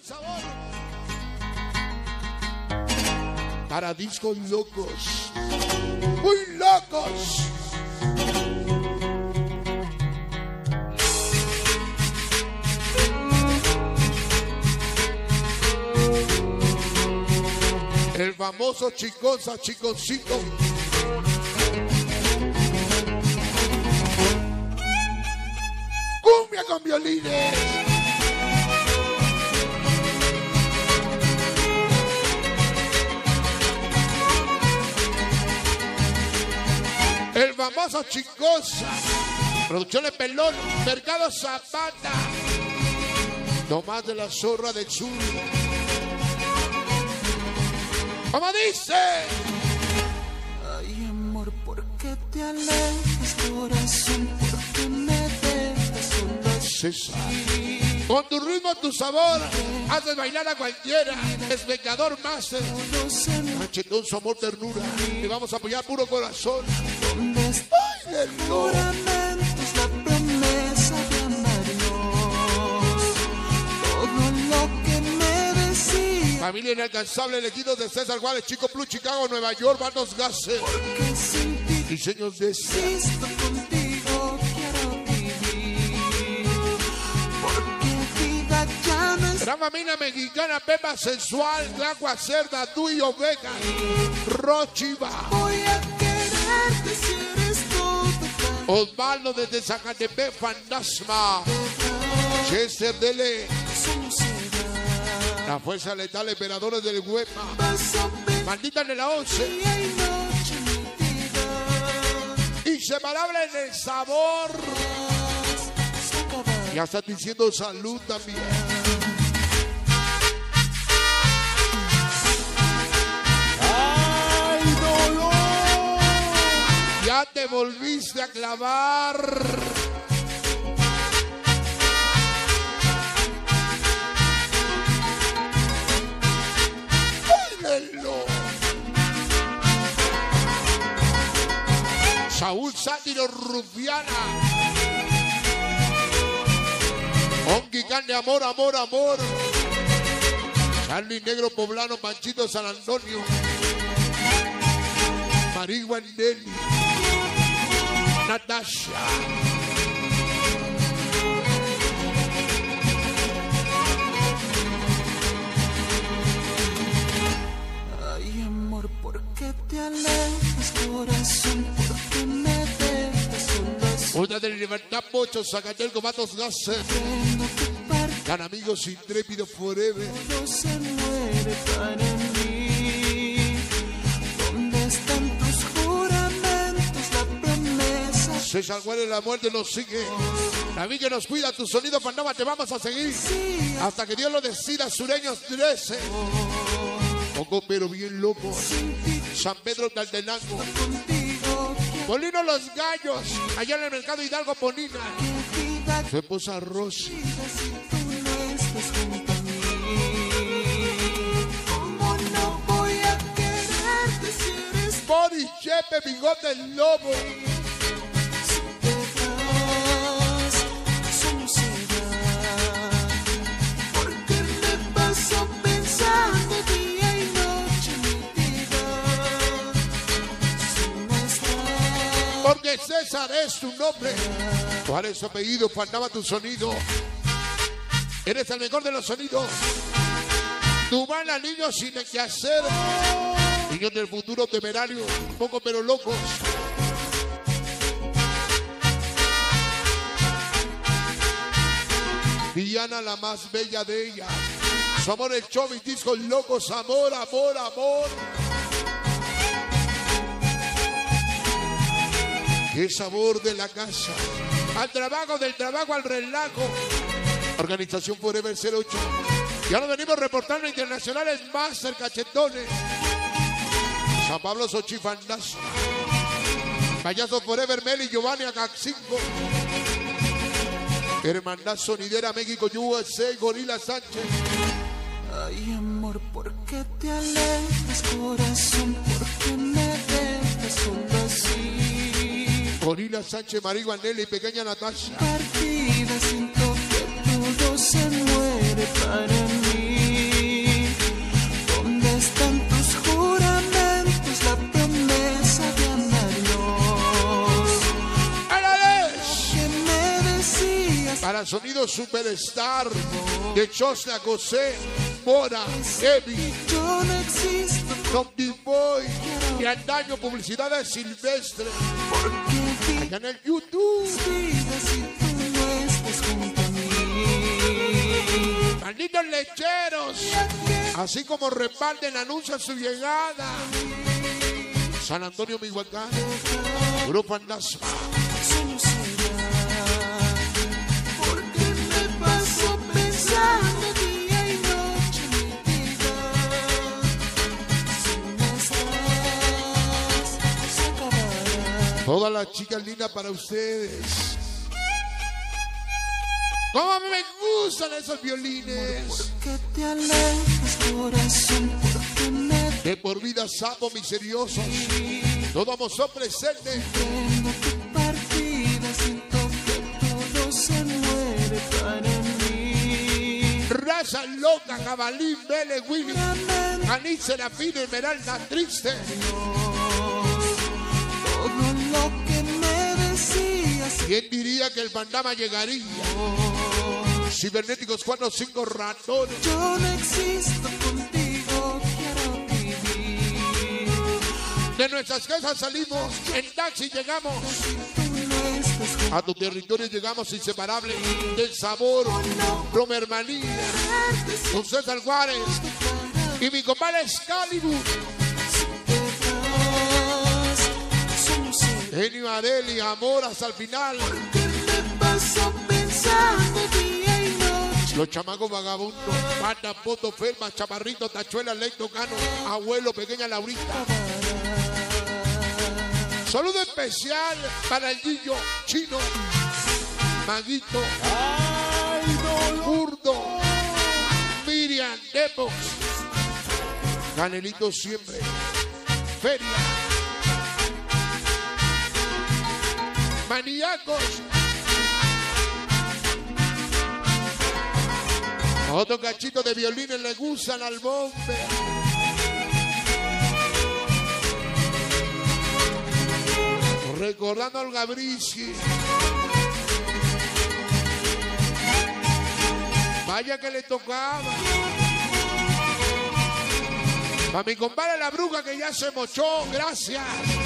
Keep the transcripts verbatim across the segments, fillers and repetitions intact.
sabor. Para discos locos. Muy locos. El famoso Chicosa, Chiconcito. Cumbia con violines. El famoso Chicosa. Producciones Pelón, Mercado Zapata. No más de la zorra del sur. ¿Cómo dice? Ay, amor, ¿por qué te alejas, corazón? ¿Por qué me dejas solo César. Con tu ritmo, tu sabor, haces bailar a cualquiera. Es pecador más. Cachetón, su amor, ternura. Y vamos a apoyar puro corazón. ¿Dónde está? ¡Ay, del juramentos, la promesa de amarnos? Todo lo que me decía. Familia inalcanzable, elegidos de César Juárez, Chico Plus, Chicago, Nueva York, Barnos Gases. Porque sin ti Diseños de esta. existo contigo, quiero vivir. Porque vida ya no es. Gran familia mexicana, Pepa Sensual, Glagua Cerda, tú y Oveja, Rochiva. Voy a quererte si eres todo para Osvaldo desde Zacatepec, Fantasma. Chester Dele. solo será. La fuerza letal, emperadores del Huepa. Vas a ver Maldita de la once. día y noche mi vida. Inseparable en el sabor. Se acabará. Ya estás diciendo salud también. ¡Ay, dolor! Ya te volviste a clavar. Saúl Sátiro Rufiana. Onky Can de amor, amor, amor. Charlie Negro Poblano, Panchito San Antonio. Marigua Nelly. Natasha. Ay, amor, ¿por qué te alejas, corazón? ¿Por qué me dejas solo así? Una de la libertad, Pocho, Zacatelco, Matos Gases. Tengo que partir, Gran amigos intrépidos forever. no se muere para mí. ¿Dónde están tus juramentos, la promesa? César Juárez, la muerte nos sigue. La vida que nos cuida, tu sonido Panamá, te vamos a seguir. Sí, Hasta que Dios lo decida, Sureños trece. Poco pero bien loco. San Pedro Taltenango. contigo quiero Molino Los Gallos. Allá en el mercado Hidalgo Ponina. vida. Su esposa Rosy. Si tú no estás junto a mí, ¿cómo no voy a quererte si eres Boris Chepe, Bigote el Lobo. si te vas? Solo será porque me paso pensando día y noche mi vida. Si no estás, Porque César es tu nombre. ¿Cuál es su apellido? Faltaba tu sonido. Eres el mejor de los sonidos. Tu banda, niños sin qué hacer. Niños del futuro temerario. Poco pero locos. Diana, la más bella de ellas. Su amor, el show y discos locos. Amor, amor, amor. Qué sabor de la casa. Al trabajo, del trabajo al relajo. Organización Forever cero ocho. Y ahora venimos reportando internacionales Master Cachetones. San Pablo Xochifandas. Payaso Forever Meli, Giovanni Acaxinco. Hermandad Sonidera México U S A, Gorila Sánchez. ay amor, ¿por qué te alejas, corazón? ¿Por qué me dejas solo así? Gorila Sánchez, Marigua Nelly y pequeña Natasha. Partida siento que todo se muere para mí. Para sonido superstar de Chosna, José, Mora, Evi, Yo no existo Tom D-Boy y Andaño Publicidades Silvestre. porque Allá en el YouTube. vidas si tú no estás junto a mí. Malditos lecheros. Así como respalden, anuncian su llegada. San Antonio, Mihuacán. Grupo Andasma. Sueño será porque me paso pensando día y noche mi vida. Si no estás, se acabará. Todas las chicas lindas para ustedes. ¿Cómo me gustan esos violines? Que te alejas, corazón, porque me De por vida sapo misteriosos. Todo amor presente. prendo tu partida. Siento que todo se muere para mí. Raza loca, Cabalín, Vélez, Willy. Lamento Anís, Serafina, Esmeralda, triste. todo lo que me decías. ¿Quién diría que el Bandama llegaría? Cibernéticos cuatro cinco ratones. Yo no existo contigo, quiero vivir. De nuestras casas salimos, en taxi llegamos. Tú no estás junto A tu territorio llegamos inseparables del sabor, Romermanía, con César Juárez y mi compadre Excalibur, vas. Sueño será Genio Areli, amor hasta el final. que me paso pensando día y noche. Los chamacos vagabundos, Pata, Poto, Felma, Chaparrito, Tachuela, Lecto, Cano, Abuelo, Pequeña Laurita. Saludo especial para el Guillo, Chino, Maguito, Burdo, Miriam, Depox, Canelito siempre, Feria, Maníacos. Otro cachito de violines le gustan al bombe. Recordando al Gabrici. Vaya que le tocaba. Para mi compadre la bruja que ya se mochó, gracias.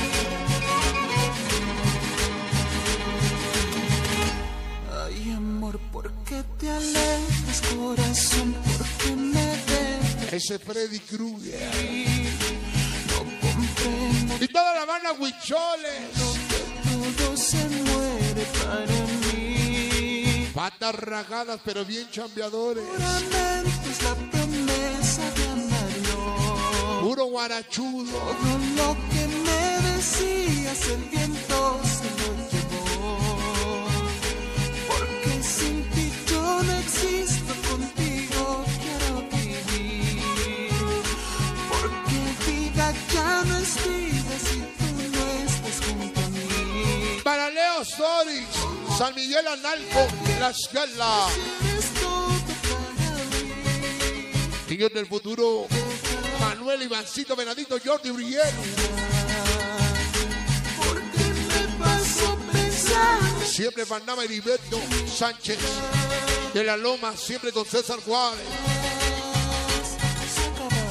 Ay, amor, ¿por qué te alejas, corazón? ¿Por qué me dejas? Ese Freddy Krueger. No comprendo Y toda la banda Huicholes. que todo se muere para mí. Patas ragadas pero bien chambeadores. Juramento es la promesa de amarlo. Puro guarachudo. Todo lo que me decías el viento se lo llevó. Porque sin ti yo no existo, contigo quiero vivir. Porque vida ya no es vida si tú no estás junto a mí. Para Leo Soris, San Miguel Analco, La Escala. Eres todo para mí. Niños del futuro, Manuel, Ivancito, Venadito, Jordi, Uriel. Porque me paso pensando. Siempre Bandama, Heriberto Sánchez. De la Loma, siempre con César Juárez. Se acabará.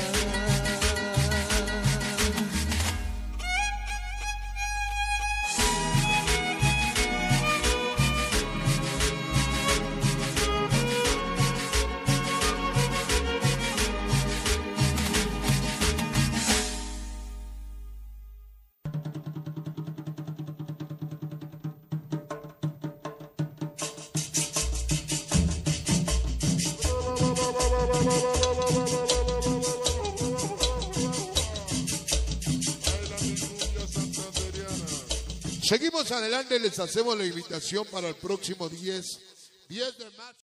Seguimos adelante, les hacemos la invitación para el próximo diez de marzo.